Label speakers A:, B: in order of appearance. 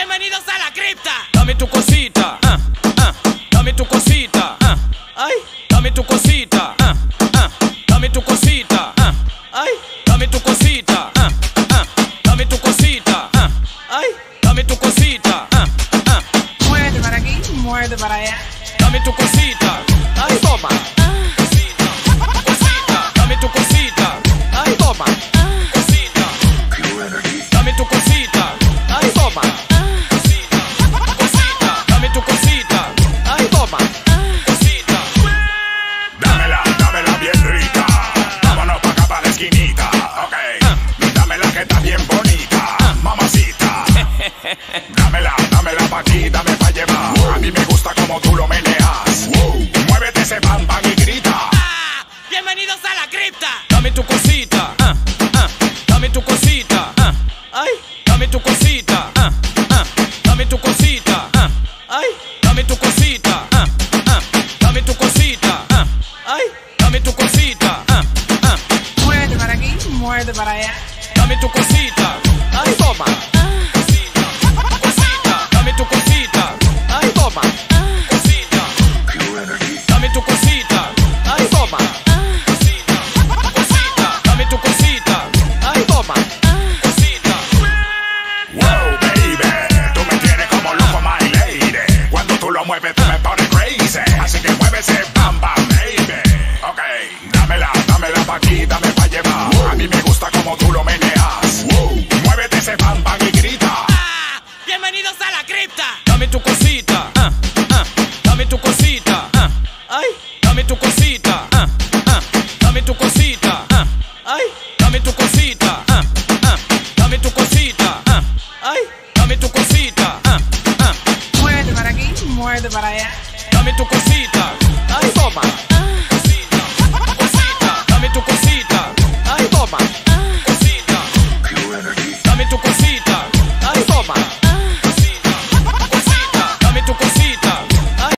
A: Bienvenidos a la cripta.
B: Dame tu cosita, dame tu cosita, ay, dame tu cosita, dame tu cosita, ay, dame tu cosita, dame tu cosita, ay, dame tu cosita,
A: Muévete para aquí, muévete para allá.
B: dame tu cosita, ay, toma, cosita, dame tu cosita, ay, toma, cosita, dame tu cosita, ay, toma.
C: Dámela bien rica. Vámonos pa' acá pa' la esquinita. Ok. Dámela que está bien bonita, mamacita. Dámela pa' aquí, dame pa' llevar. A mí me gusta como tú lo meneas. Muévete ese bam bam y grita.
A: Bienvenidos a la cripta.
B: Dame tu cosita, dame tu cosita, ay, dame tu cosita, dame tu cosita, ay, dame tu cosita, dame tu cosita, ay, dame tu cosita,
A: Muévete para aquí, muévete para allá.
B: dame tu cosita, ay, toma, cosita, dame tu cosita, ay, toma, cosita, dame tu cosita, ay, toma.
C: Wow, baby. Tú me tienes como loco, my lady. Cuando tú lo mueves, tú me pones crazy. Así que mueve ese bam bam, baby. Ok, dámela pa' aquí, dame pa' llevar. A mí me gusta como tú lo meneas. Muévete ese bam bam y grita.
A: Bienvenidos a la cripta.
B: Dame tu cosita, dame tu cosita, ay, dame tu cosita, dame tu cosita, ay, dame tu cosita, dame tu cosita, ay, dame tu cosita,
A: Muévete para aquí, muévete para allá.
B: dame tu cosita, ay, toma.